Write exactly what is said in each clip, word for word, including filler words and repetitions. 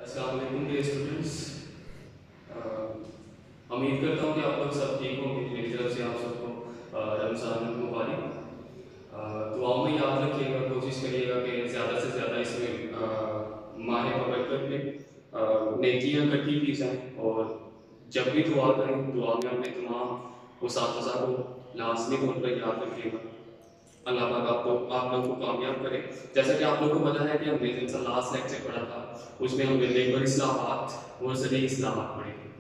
अस्सलाम वालेकुम dear students. उम्मीद करता हूँ कि आप लोग सब ठीक होंगे। मेरी तरफ से आप सबको अ, रमज़ान मुबारक। अ, दुआओं में याद रखिएगा, कोशिश करिएगा कि ज़्यादा से ज़्यादा इसमें अ, माह बरकत में अ, नेकियां इकट्ठी की जाएँ। और जब भी दुआ करें, दुआ में अपने तमाम उसातिज़ा को लाज़मी तौर पर याद रखिएगा। अल्लाह पाक आपको आप लोगों को कामयाब करे। जैसा कि आप लोगों को पता है कि हमने जिनसा लास्ट लेक्चर पढ़ा था, उसमें हमने लेबर इस्लाहात और ज़रूरी इस्लाहात पढ़े थे।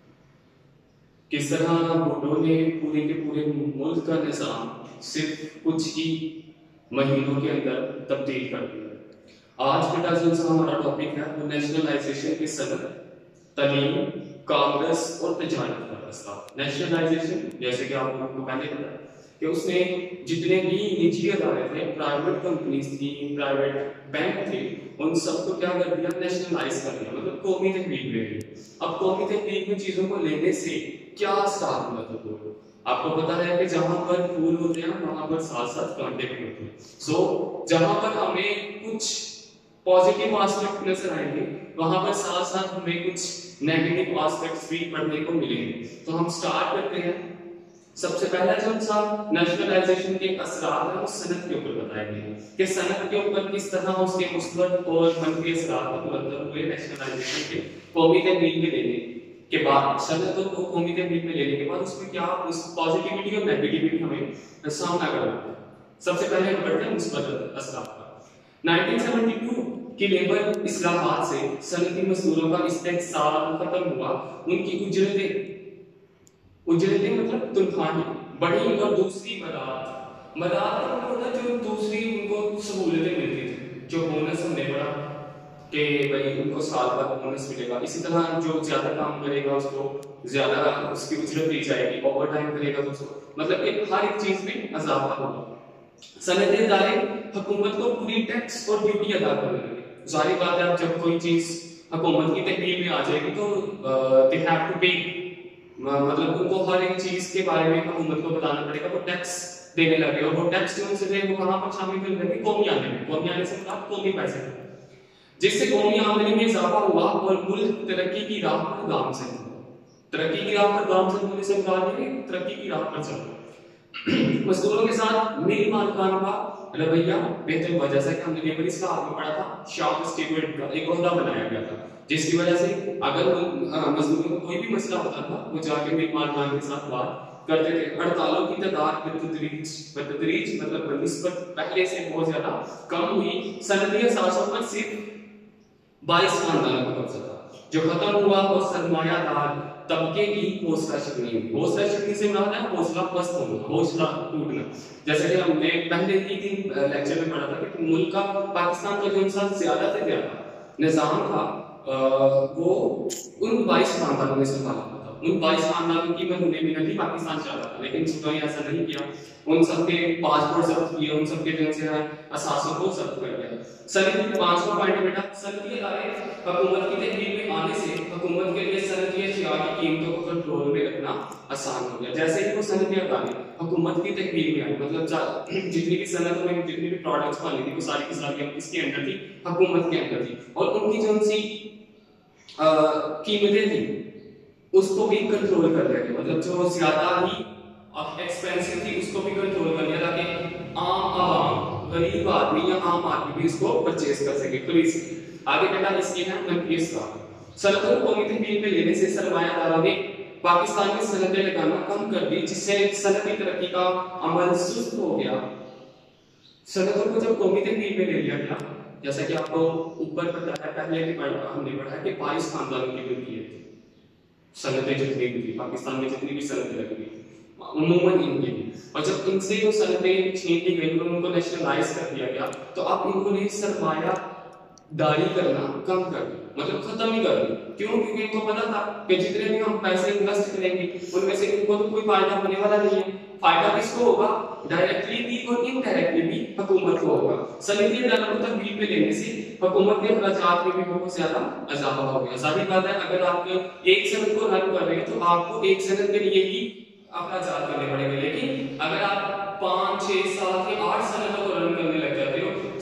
किस तरह भुट्टो ने पूरे के पूरे मुल्क का निज़ाम सिर्फ कुछ ही महीनों के अंदर तब्दील कर दिया। आज का जो हमारा टॉपिक है वो नेशनलाइजेशन की सनद, तालीम, कांग्रेस और तजारत का रास्ता। नेशनलाइजेशन, जैसे कि आप लोगों को पहले पता है कि उसने जितने भी निजी अदारे थे, प्राइवेट कंपनीज थी, प्राइवेट बैंक थे, उन सबको क्या कर दिया? नेशनलाइज कर दिया, मतलब कौमी तहवील में ली। अब कौमी तहवील में चीजों को लेने से क्या असर मतलब आपको पता है कि जहां पर फूल होते हैं वहां पर साथ साथ कांटे भी होते हैं। सो so, जहां पर हमें कुछ पॉजिटिव एस्पेक्ट नजर आएंगे, वहां पर साथ साथ हमें कुछ नेगेटिव एस्पेक्ट्स भी पढ़ने को मिलेंगे। तो हम स्टार्ट करते हैं। सबसे पहला जो सा नेशनलाइजेशन के असरात है वो सनद के ऊपर बताएंगे कि सनद के ऊपर किस तरह उसके मुस्बत और मनफी असरात मुरतब हुए। नेशनलाइजेशन के कौमी तहवील में लेने के बाद, सनद को कौमी तहवील में लेने के बाद उसमें क्या उस पॉजिटिविटी और नेगेटिविटी हमें सामना करना है। सबसे पहले हम पढ़ते हैं मुस्बत असरात का। नाइनटीन सेवेंटी टू की लेबर इस्लाहात से सनदी मजदूरों का इस्तेहसाल खत्म हुआ। उनकी उजरतें उजरतें मतलब तनख्वाहें बढ़ी और दूसरी मदाद मदाद का मतलब होता है जो दूसरी उनको सहूलतें मिलती थी। जो बोनस हमने पढ़ा कि भाई उनको साल भर बोनस मिलेगा, इसी तरह जो ज्यादा काम करेगा उसको ज्यादा उसकी उजरत दी जाएगी, ओवर टाइम करेगा तो उसको मतलब एक हर एक चीज में इजाफा होगा। सनदी इदारे हुकूमत को पूरी टैक्स और ड्यूटी अदा करने लगे। जाहिर बात है, जब कोई चीज हुकूमत की तहवील में आ जाएगी तो दे हैव टू पे, मतलब उनको हर एक चीज के बारे में हुकूमत को बताना पड़ेगा। वो टैक्स देने लगे और वो टैक्स जो उनसे वो कहां पर शामिल कर लगे? कौमी आमदनी में। कौमी आने से मतलब कौमी पैसे, जिससे कौमी आमदनी में इजाफा हुआ और मुल्क तरक्की की राह पर गामजन तरक्की की राह पर गामजन होने से मुराद है तरक्की की राह पर चल। मजदूरों के साथ मिल मालिकान का रवैया बेहतर हुआ। जैसा कि हमने लेबर इसका आगे पढ़ा था, शॉप स्टेटमेंट का एक ओहदा बनाया गया था, जिसकी वजह से अगर मजदूरों को कोई भी मसला होता था वो जाके मिल मालिकान के साथ बात करते थे। हड़तालों की तादाद बतदरीज बतदरीज मतलब बनिस्बत पहले से बहुत ज्यादा कम हुई। सनदी असासों पर सिर्फ बाईस खानदानों का कब्जा था। जो खत्म हुआ वो सरमायादार तबके की हौसला शिकनी हुई। हौसला शिकनी से मुराद है हौसला पस्त होना, हौसला टूटना। जैसे कि हमने पहले ही दिन लेक्चर में पढ़ा था कि मुल्क का, पाकिस्तान का जो इंसान ज्यादा से ज्यादा निजाम था वो उन बाईस खानदानों में संभाला था। उन बाईस खानदानों की उन्होंने मिहनत ही पाकिस्तान चला था, लेकिन सुबह ने ऐसा नहीं किया। उन सबके पासपोर्ट जब्त किए, उन सबके जो से असासों को जब्त कर दिया। सनदी पांचवा पॉइंट बेटा, सनदी अदारे हुकूमत की तहवील में आने से हुकूमत के लिए सनदी अशिया की कीमतों को कंट्रोल में रखना आसान हो गया। जैसे ही वो सनदी अदारे हुकूमत की तहवील में आई, मतलब जितनी भी सनद में जितनी भी प्रोडक्ट्स बनी थी वो सारी की सारी किसके अंदर थी? हुकूमत के अंदर थी। और उनकी जो सी कीमतें थी उसको भी कंट्रोल कर लिया गया, मतलब जो ज्यादा ही एक्सपेंसिव थी उसको भी कंट्रोल कर लिया ताकि आम आवाम, गरीब आदमी या आम आदमी भी इसको परचेज कर सके, खरीद सके। आगे बेटा इसकी है नफीस का। सनदों को कौमी तहवील में लेने से सरमायादारों ने पाकिस्तान में सनदें लगाना कम कर दी, जिससे सनदी तरक्की का अमल सुस्त हो गया। सनदों को जब कौमी तहवील में ले लिया गया, जैसा कि आपको ऊपर पता है, पहले भी पढ़ा हमने पढ़ा कि बाईस खानदानों की मिलती है सनदें जितनी भी थी पाकिस्तान में, जितनी भी सनदें लगी थी उम्मूमन इनकी थी। और जब इनसे जो सनदें छीन ली गई, उनको नेशनलाइज कर दिया गया, तो अब इन्होंने सरमाया दारी करना कम कर दी, मतलब खत्म ही कर दी। क्यों? क्योंकि इनको पता था कि जितने भी हम पैसे इन्वेस्ट करेंगे उनमें से इनको तो कोई फायदा होने वाला नहीं है। फायदा किसको होगा? डायरेक्टली भी और इनडायरेक्टली भी हुकूमत को होगा। सनदी अदारों को तहवील में लेने से हुकूमत के खर्चात में भी बहुत ज्यादा इजाफा हो गया। जाहिर बात है, अगर आप एक सनद को रन कर रहे हैं तो आपको एक सनद के लिए ही अखराजात करने पड़ेंगे, लेकिन अगर आप पांच छह सात या आठ सनदों को रन करने लग जाते हो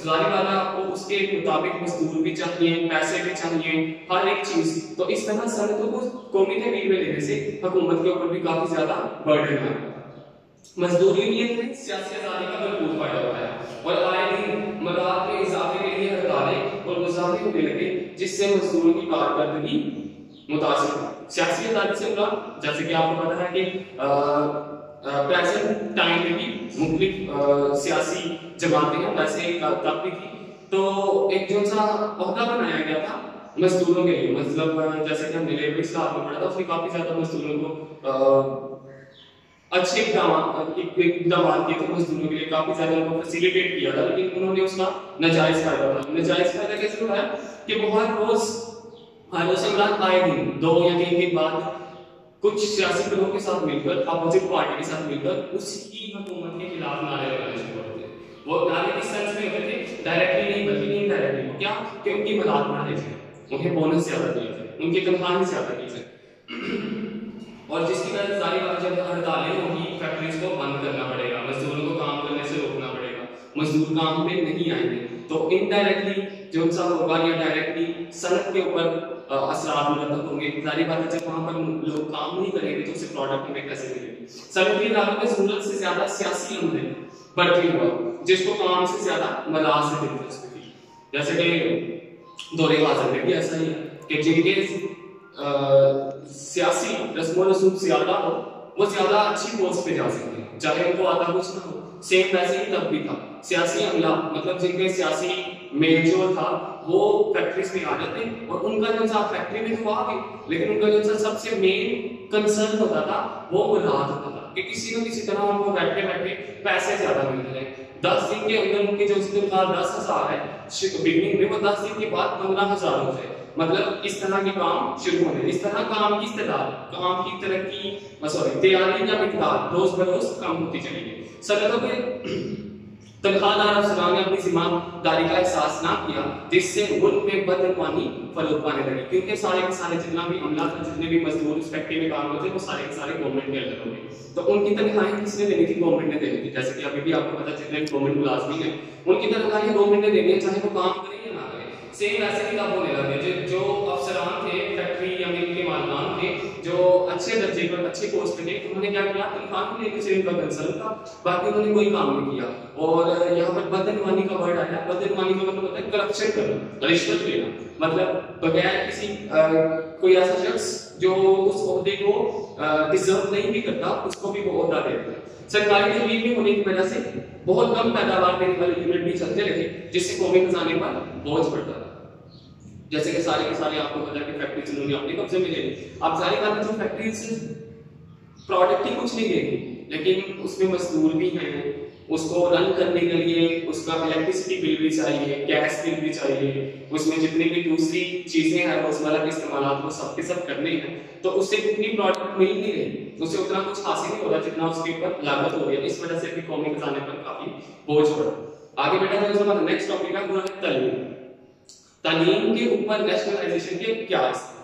जाहिर बात है आपको उसके मुताबिक मजदूर भी चाहिए, पैसे भी चाहिए, हर एक चीज। तो इस तरह सनतों को कौमी तहवील में लेने से हुकूमत के ऊपर भी काफी ज्यादा बर्डन है। मजदूर यूनियन में सियासी आजादी का भरपूर फायदा उठाया और आए दिन मदाद में इजाफे के लिए हड़तालें और मुजाहिरे होने लगे, जिससे मजदूरों की कारकर्दगी मुतासिर हुई। सियासी आजादी से मुराद जैसे कि आपको पता है कि प्रेजेंट टाइम में भी मुख्तलिफ सियासी जमातें हैं, वैसे तब भी थी। तो एक जो सा ओहदा बनाया गया था मजदूरों के लिए, मतलब जैसे कि हमने लेबर इस्लाह में पढ़ा था, उसमें काफी ज्यादा मजदूरों को अच्छे इकदाम किए थे मजदूरों के लिए, काफी ज्यादा उनको फैसिलिटेट किया था, लेकिन उन्होंने उसका नाजायज फायदा उठाया। नाजायज फायदा कैसे उठाया कि वो हर रोज हर रोज इमरान आए दिन दो या तीन दिन बाद कुछ सियासी दलों के साथ मिलकर, अपोजिट पार्टी के साथ मिलकर उसकी हुकूमत के खिलाफ नारे लगाने शुरू कर दिए। वो नारे किस सेंस में होते थे, डायरेक्टली नहीं बल्कि इनडायरेक्टली। वो क्या कि उनकी मदद बना थे, उन्हें बोनस ज्यादा दिए थे, उनकी तनख्वाहें ज्यादा दी थी। और जिसकी वजह से सारी बात जब हड़तालें होगी, फैक्ट्रीज को बंद करना पड़ेगा, मजदूरों को काम करने से रोकना पड़ेगा, मजदूर काम पे नहीं आएंगे, तो इनडायरेक्टली जो सा होगा या डायरेक्टली सनत के ऊपर असरात मुरतब होंगे। सारी बात है जब वहां पर लोग काम नहीं करेंगे तो उसे प्रोडक्ट में कैसे मिलेगी। सनत की इदारों में जरूरत से ज्यादा सियासी अमले बढ़ती हुआ, जिसको काम से ज्यादा मलाज से दिलचस्पी थी। जैसे कि दौरे हाजिर में भी ऐसा ही है कि जिनके सियासी रस्म व रसूम ज्यादा हो वो ज्यादा अच्छी पोस्ट पे जा सकते हैं, चाहे उनको आता कुछ ना हो। सेम वैसे ही तब भी था, सियासी अमला मतलब जिनके सियासी मेलजोल था वो फैक्ट्रीज में आ जाते और उनका जो सा फैक्ट्री में तो आ गए, लेकिन उनका जो सा सबसे मेन कंसर्न होता था वो मुराद होता था कि किसी न किसी तरह उनको बैठे बैठे पैसे ज्यादा मिल रहे हैं। दस दिन के अंदर उनकी जो तनख्वाह दस हजार है बिगनिंग में, वो दस दिन के बाद पंद्रह हजार हो जाए। मतलब इस तरह के काम शुरू होने, इस तरह काम की इस्तेदाद, काम की तरक्की सॉरी तैयारी या मिकदार रोज बरोज कम होती चली गई। सनतों के तनख्वाहदार अफसरान ने अपनी जिम्मेदारी का एहसास ना किया, जिससे मुल्क में बदनवानी फरोग पाने लगी, क्योंकि सारे के सारे जितना भी अमला था, जितने भी मजदूर इस फैक्ट्री में काम होते वो सारे के सारे गवर्नमेंट के अंदर होंगे। तो उनकी तनख्वाहें किसने देनी थी, गवर्नमेंट ने देनी थी। जैसे कि अभी भी आपको पता जितने गवर्नमेंट मुलाजमीन है उनकी तनख्वाहें गवर्नमेंट ने देनी है, चाहे वो काम करें या ना करें। सेम ऐसे ही तब होने लगे, जो अफसरान थे फैक्ट्री या मिल के मालकान थे जो अच्छे दर्जे पर अच्छे पोस्ट पे थे, उन्होंने क्या किया, तनख्वाह लेने से इनका कंसर्न था, बाकी उन्होंने कोई काम नहीं किया। और यहाँ पर बदनवानी का वर्ड आया, बदनवानी का मतलब होता है करप्शन करना, रिश्वत लेना, मतलब बगैर किसी आ, कोई ऐसा शख्स जो उस ओहदे को डिजर्व नहीं भी करता उसको भी वो ओहदा देता है। सरकारी तहवील में होने की वजह से बहुत कम पैदावार देने वाले यूनिट भी चलते रहे, जिससे कौमी खजाने पर बोझ पड़ता था। जैसे कि सारे के सारे आपको पता है कि फैक्ट्री उन्होंने अपने कब्जे में ले ली। अब सारी बात जो फैक्ट्री से प्रोडक्ट ही कुछ नहीं देगी, लेकिन उसमें मजदूर भी हैं, उसको रन करने के लिए उसका इलेक्ट्रिसिटी बिल भी चाहिए, गैस बिल भी चाहिए, उसमें जितनी भी दूसरी चीजें हैं रोजमर्रा के इस्तेमाल वो सब के सब करने हैं, तो उससे कितनी प्रोडक्ट मिल नहीं रही, उससे उतना कुछ हासिल नहीं हो रहा जितना उसके ऊपर लागत हो रही है। इस वजह से भी कौमी खजाने पर काफी बोझ पड़ा। आगे बेटा जो हमारा नेक्स्ट टॉपिक है वो है तालीम। तालीम के ऊपर नेशनलाइजेशन के क्या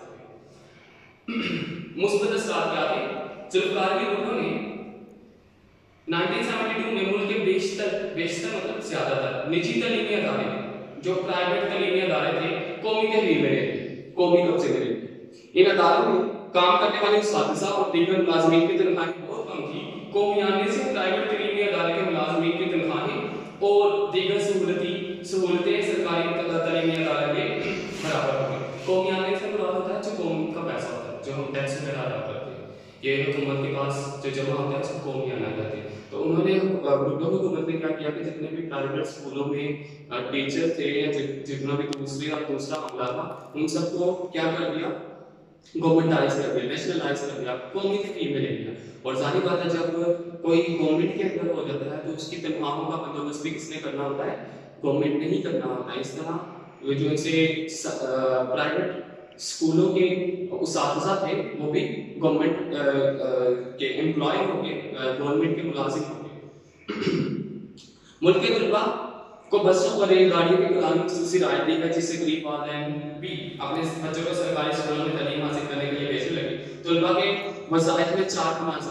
मुस्बत असरात क्या थे। जुल्फकार के लोगों ने उन्नीस सौ बहत्तर में मुल्क के बेशतर बेशतर मतलब ज्यादातर निजी तालीमी अदारे जो प्राइवेट तालीमी अदारे थे कौमी तहवील में रहे, कौमी कब्जे में रहे। इन अदारों में काम करने वाले उस्ताद और दीगर मुलाजमीन की तनख्वाहें बहुत कम थी। कौमियाने से प्राइवेट तालीमी अदारे के मुलाजमीन की तनख्वाहें और दीगर सहूलती सहूलतें सरकारी तालीमी अदारे के बराबर हो गई। कौमियाने से मुराद होता है जो कौम का पैसा होता है, जो हम टैक्स में अदा करते हैं, ये हुकूमत के पास जो जमा होता है उसको कौमियाना कहते हैं। तो उन्होंने भुट्टो हुकूमत ने क्या किया कि जितने भी प्राइवेट स्कूलों में टीचर थे या जितना भी दूसरे या दूसरा अमला था उन सबको क्या कर दिया, गवर्नमेंटाइज कर दिया, नेशनलाइज कर दिया, कौमी तहवील में ले लिया। और जाहिर बात है जब कोई गवर्नमेंट के अंदर हो जाता है तो उसकी तनख्वाहों का बंदोबस्त भी किसने करना होता है, गवर्नमेंट ने ही करना होता है। इस तरह जो इनसे प्राइवेट स्कूलों के उस्ताद थे वो भी गवर्नमेंट के एम्प्लॉय हो गए, गवर्नमेंट के मुलाजिम हो गए। मुल्क के तलबा को बसों और रेलगाड़ियों के दौरान खुसूसी राहत दी गई, जिससे गरीब वालिदैन भी अपने बच्चों को सरकारी स्कूलों में तालीम हासिल करने के लिए भेजने लगे। तलबा के वसाइल में चार गुना इजाफा किया,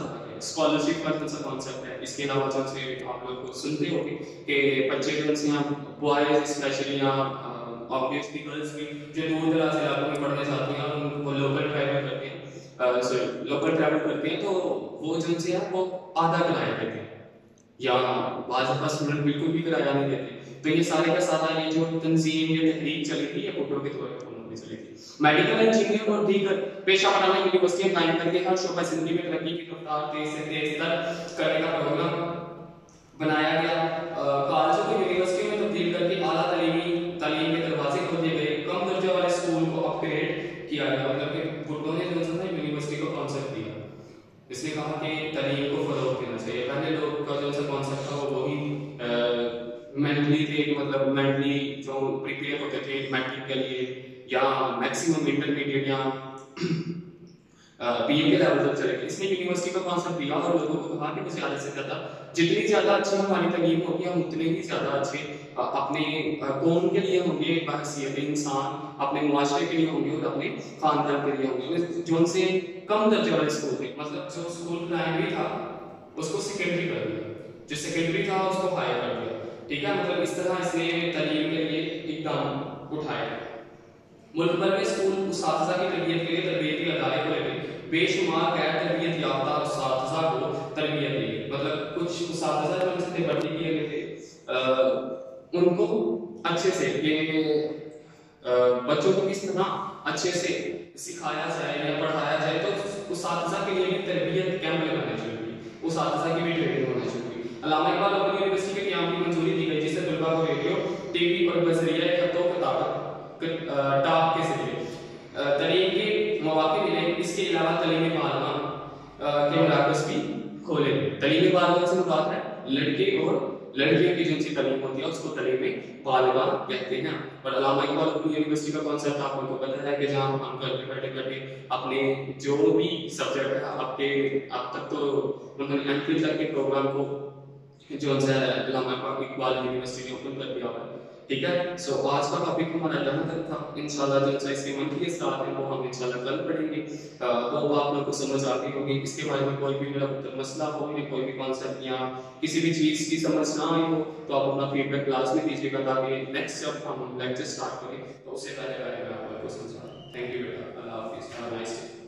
स्कॉलरशिप का जो सा कॉन्सेप्ट है, इसके अलावा जो से आप लोग सुनते होंगे कि बच्चे जो से यहाँ बॉयज स्पेशली यहाँ ऑब्वियसली गर्ल्स भी जो दूर दराज इलाकों में पढ़ने जाती हैं उनको लोकल ट्रैवल करते हैं, सॉरी लोकल ट्रैवल करते हैं, तो वो जो से है वो आधा किराया देते हैं या बाज़ दफ़ा स्टूडेंट बिल्कुल भी किराया नहीं देते। तो ये सारे का सारा ये जो तंजीम ये तहरीक चली थी ये फोटो के तौर पर उन्होंने चली थी। मेडिकल इंजीनियर और दीगर पेशा वाराना यूनिवर्सिटी कायम करके हर शोबा जिंदगी में तरक्की की रफ्तार तेज से तेज तर करने का प्रोग्राम बनाया गया। कॉलेजों को यूनिवर्सिटी में तब्दील करके आला तलीमी तालीम के दरवाजे खोल दिए गए। कम दर्जे वाले स्कूल को अपग्रेड किया गया, मतलब कि भुट्टो ने जो है यूनिवर्सिटी को कॉन्सेप्ट दिया। इसने कहा कि तालीम को फरोग देना चाहिए। पहले लोग का जो सा कॉन्सेप्ट था वो वही मेंटली थे, मतलब मेंटली जो प्रिपेयर होते थे मैट्रिक के लिए या मैक्सिमम इंटरमीडिएट या बीए के लेवल तक चले गए। इसने यूनिवर्सिटी का कॉन्सेप्ट दिया और लोगों को कहा कि वो ज़्यादा से ज़्यादा जितनी ज़्यादा अच्छी हमारी तालीम होगी हम उतने ही ज़्यादा अच्छे अपने कौम के लिए होंगे, बहसीयत इंसान अपने मुआशरे के लिए होंगे और अपने खानदान के लिए होंगे। जो उनसे कम दर्जे वाले स्कूल थे, मतलब जो स्कूल प्राइमरी था उसको सेकेंडरी कर दिया, जो सेकेंडरी था उसको हायर कर दिया, ठीक है। मतलब इस तरह इसने तालीम के लिए इकदाम उठाए। मुल्क भर में स्कूल उस्ताज़ा की तरबियत के लिए तरबियती अदारे खोले गए। बेशुमार गैर तरबियत याफ्ता उस्ताज़ा को तरबियत दी गई, मतलब कुछ उस्ताज़ा जो उनसे भर्ती किए गए थे उनको अच्छे से ये बच्चों को किस तरह अच्छे से सिखाया जाए या पढ़ाया जाए, तो उस्ताज़ा के लिए भी तरबियत कैंप लगाने चाहिए, उस्ताज़ा की भी ट्रेनिंग होनी चाहिए। अल्लामा इकबाल ओपन यूनिवर्सिटी के क़याम की मंजूरी दी गई, जिससे तलबा को रेडियो, टीवी और बज़रिया खतों किताबत टाप के जरिए तालीम के मौके मिले। इसके अलावा तालीमी बालगा के मराकज़ भी खोले। तालीमी बालगा से मुराद है लड़के और लड़कियों की जिनसी तालीम होती है उसको तालीमी बालगा कहते हैं। और अल्लामा इकबाल ओपन यूनिवर्सिटी का कॉन्सेप्ट आप लोगों को पता है कि जहाँ हम घर पे बैठे बैठे अपने जो भी सब्जेक्ट है आपके अब तक तो उन्होंने एम फिल तक के प्रोग्राम को जो है अल्लामा इकबाल यूनिवर्सिटी ने ओपन कर दिया है, ठीक है। सो so, आज का टॉपिक हमारा जहाँ तक था, इंशाल्लाह जो इसके मंथली स्टार्ट है वो हम इंशाल्लाह कल पढ़ेंगे। तो आप लोग को समझ आ गई होगी। इसके बारे में कोई भी मेरा मसला हो या कोई भी कॉन्सेप्ट या किसी भी चीज़ की समझ ना आई हो तो आप अपना फीडबैक क्लास में दीजिएगा, ताकि नेक्स्ट जब हम लेक्चर स्टार्ट करें तो उससे पहले पहले मैं आप लोग को समझा। थैंक यू बेटा, अल्लाह हाफिज़, हैव अ नाइस डे।